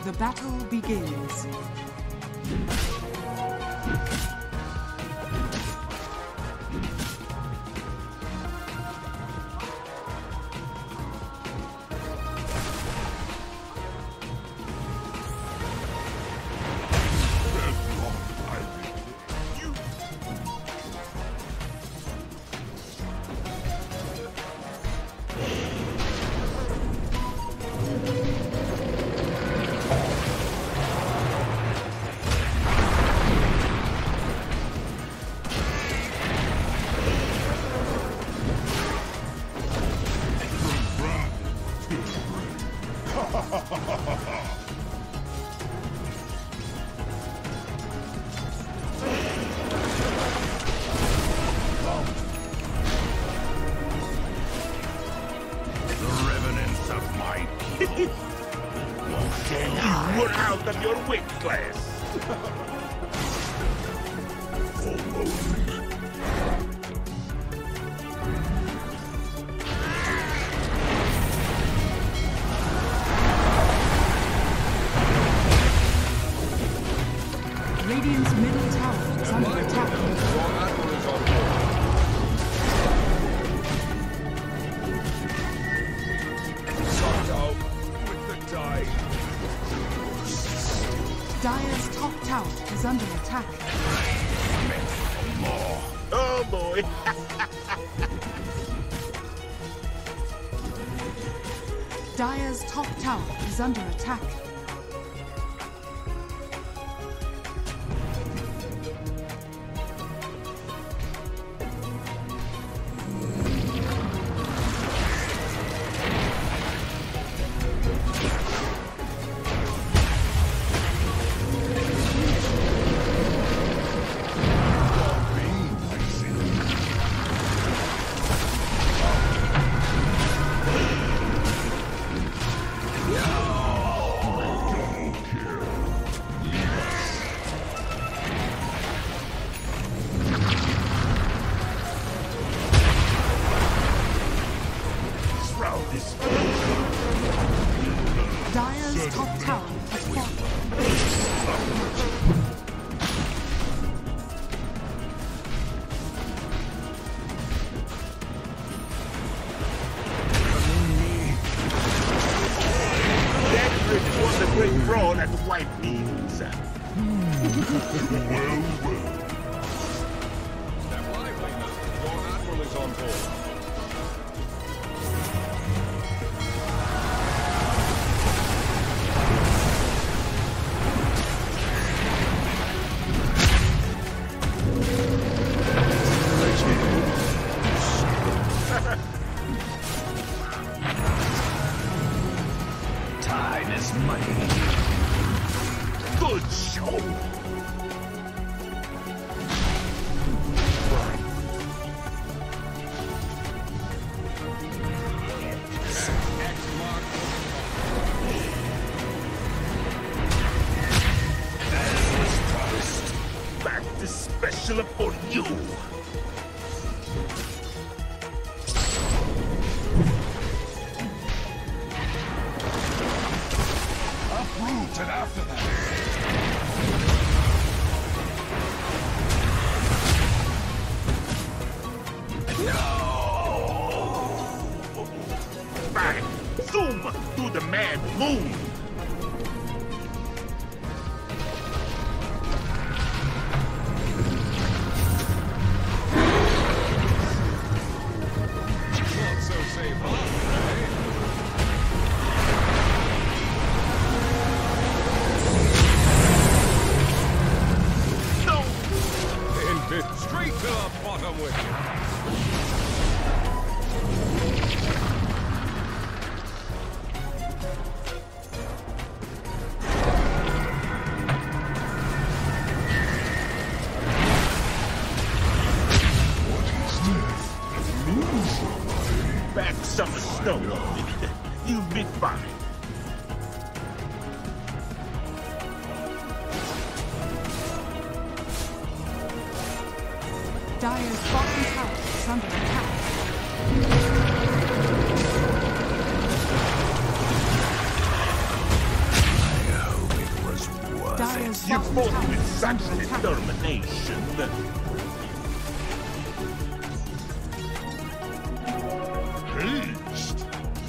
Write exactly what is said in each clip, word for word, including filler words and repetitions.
The battle begins. Radiant's middle tower is under attack. Dire's top tower is under attack. Oh boy! Dire's top tower is under attack. Dire's top tower has fallen. That bridge was a great fraud at the white means. Well, well. Step lively now. Your admiral is on board. Time is money. Good show. Back to special for you. Uproot and after that. Bang! Zoom to the mad moon. Not so safe, huh? No! Straight to the bottom with you. Back summer snow. You've been fine. Dire's bottom tower is under attack. I Dire's You bottom fought tower with is such under attack. determination. Haste.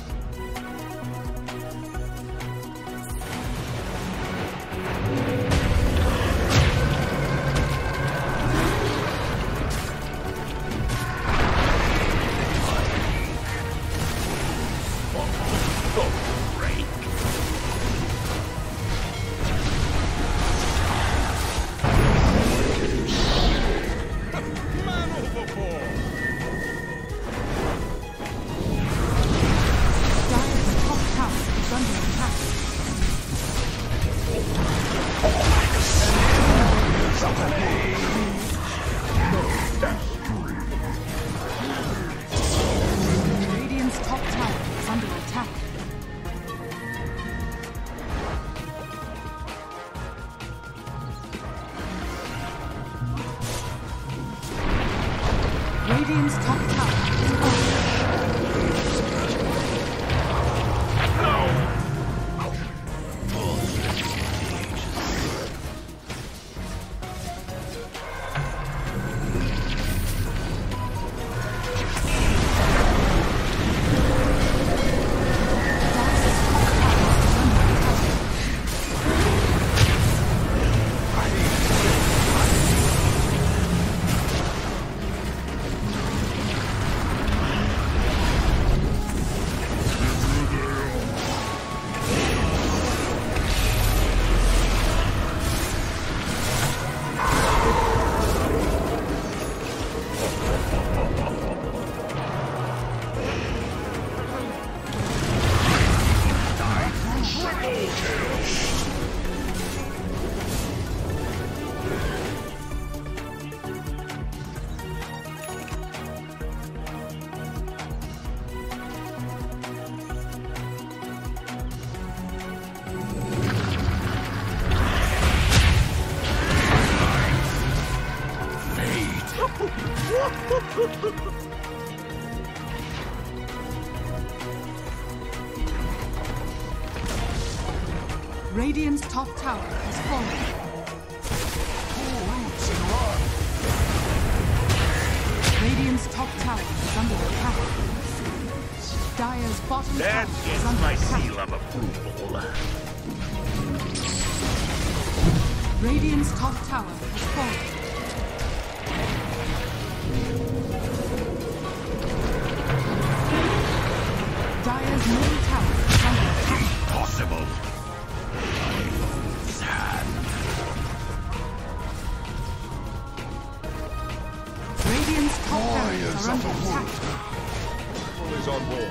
Man overboard! Dire's top tower is under attack. Radiant's top tower is under attack. Radiant's top tower is falling. Radiant's top tower has fallen. Radiant's top tower is under attack. Dire's bottom That tower is is under my attack. seal of approval. Radiant's top tower has fallen. Dire's middle tower is under attack. Impossible. Radiant's top barracks are under attack. All is on board.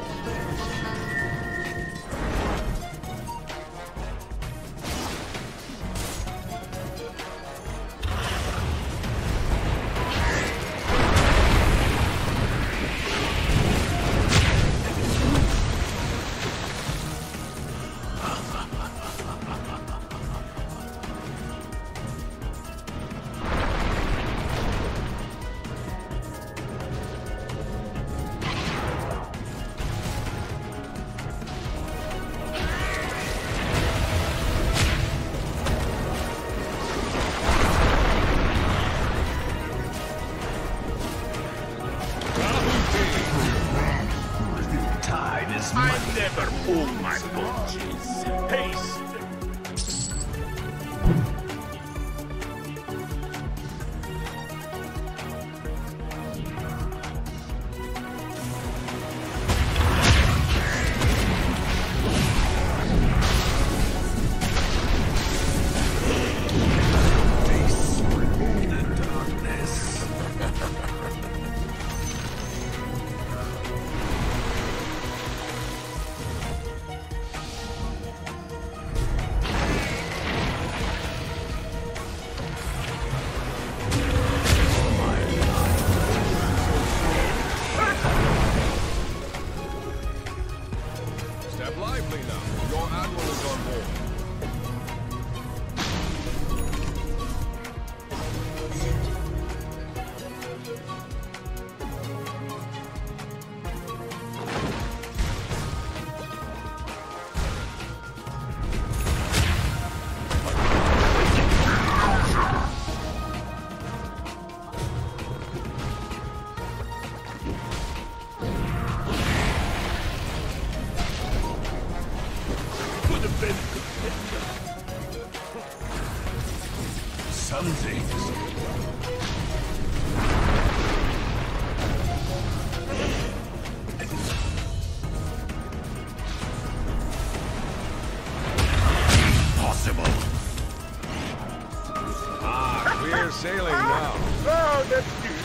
I never pull my punches. Haste.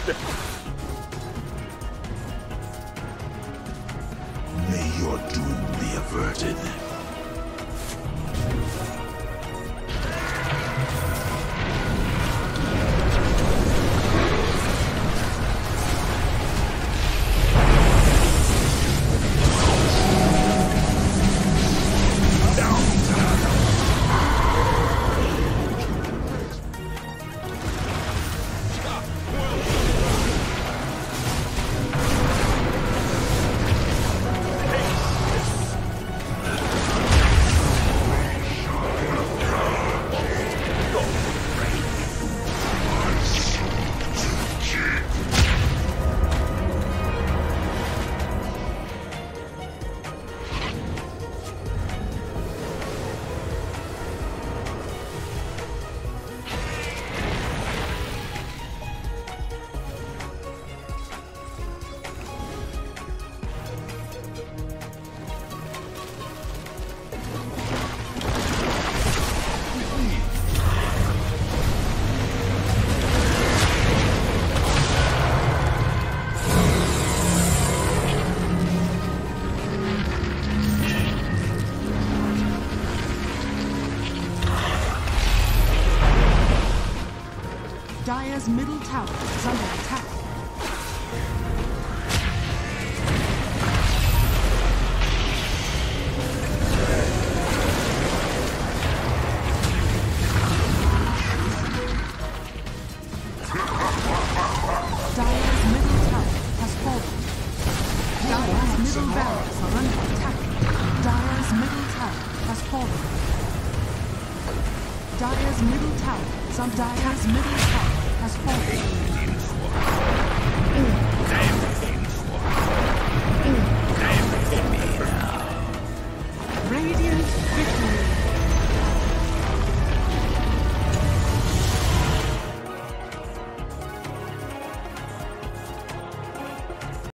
May your doom be averted. Dire's middle tower is under attack. Dire's middle tower has fallen. Dire's middle barracks are under attack. Dire's middle tower has fallen. Dire's middle tower, some Dire's middle tower has fallen.